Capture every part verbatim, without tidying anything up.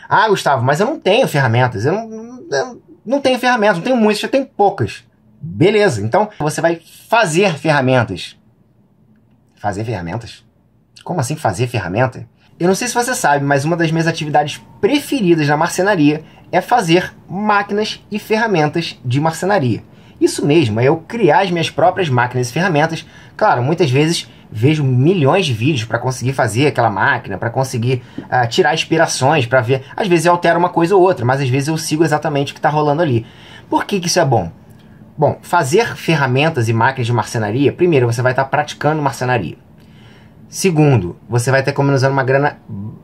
Ah, Gustavo, mas eu não tenho ferramentas, eu não, eu não tenho ferramentas, não tenho muitas, eu tenho poucas. Beleza, então você vai fazer ferramentas. Fazer ferramentas? Como assim fazer ferramenta? Eu não sei se você sabe, mas uma das minhas atividades preferidas na marcenaria é fazer máquinas e ferramentas de marcenaria. Isso mesmo, é eu criar as minhas próprias máquinas e ferramentas. Claro, muitas vezes vejo milhões de vídeos para conseguir fazer aquela máquina, para conseguir uh, tirar inspirações, para ver. Às vezes eu altero uma coisa ou outra, mas às vezes eu sigo exatamente o que está rolando ali. Por que que isso é bom? Bom, fazer ferramentas e máquinas de marcenaria, primeiro, você vai estar praticando marcenaria. Segundo, você vai estar economizando uma grana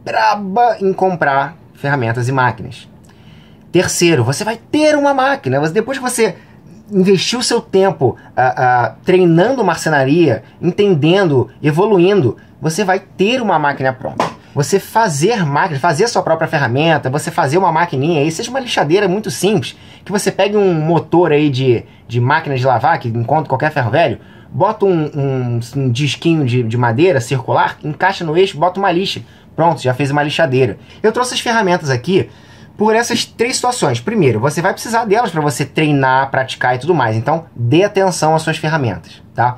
braba em comprar ferramentas e máquinas. Terceiro, você vai ter uma máquina. Depois que você investiu seu tempo uh, uh, treinando marcenaria, entendendo, evoluindo, você vai ter uma máquina pronta. Você fazer máquina, fazer a sua própria ferramenta, você fazer uma maquininha aí, seja uma lixadeira muito simples, que você pegue um motor aí de, de máquina de lavar, que encontra qualquer ferro velho, bota um, um, um disquinho de, de madeira circular, encaixa no eixo, bota uma lixa. Pronto, já fez uma lixadeira. Eu trouxe as ferramentas aqui por essas três situações. Primeiro, você vai precisar delas para você treinar, praticar e tudo mais. Então, dê atenção às suas ferramentas, tá?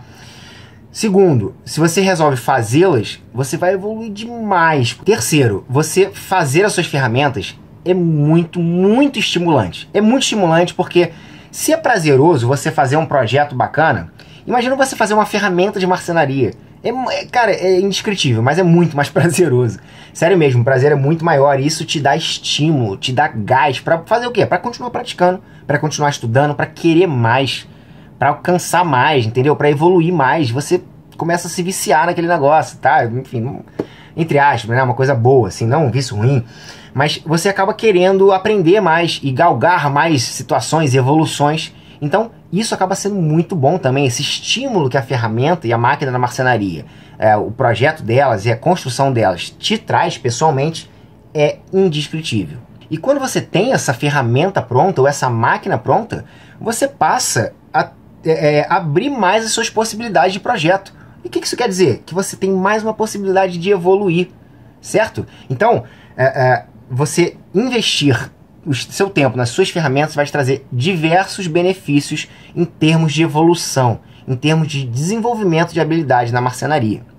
Segundo, se você resolve fazê-las, você vai evoluir demais. Terceiro, você fazer as suas ferramentas é muito, muito estimulante. É muito estimulante porque se é prazeroso você fazer um projeto bacana, imagina você fazer uma ferramenta de marcenaria. É, cara, é indescritível, mas é muito mais prazeroso. Sério mesmo, o prazer é muito maior e isso te dá estímulo, te dá gás pra fazer o quê? Pra continuar praticando, pra continuar estudando, pra querer mais, pra alcançar mais, entendeu? Pra evoluir mais. Você começa a se viciar naquele negócio, tá? Enfim, entre aspas, né? Uma coisa boa, assim, não um vício ruim. Mas você acaba querendo aprender mais e galgar mais situações e evoluções. Então, isso acaba sendo muito bom também, esse estímulo que a ferramenta e a máquina da marcenaria, é, o projeto delas e a construção delas te traz pessoalmente, é indescritível. E quando você tem essa ferramenta pronta ou essa máquina pronta, você passa a é, abrir mais as suas possibilidades de projeto. E o que isso quer dizer? Que você tem mais uma possibilidade de evoluir, certo? Então, é, é, você investir o seu tempo nas suas ferramentas vai te trazer diversos benefícios em termos de evolução, em termos de desenvolvimento de habilidade na marcenaria.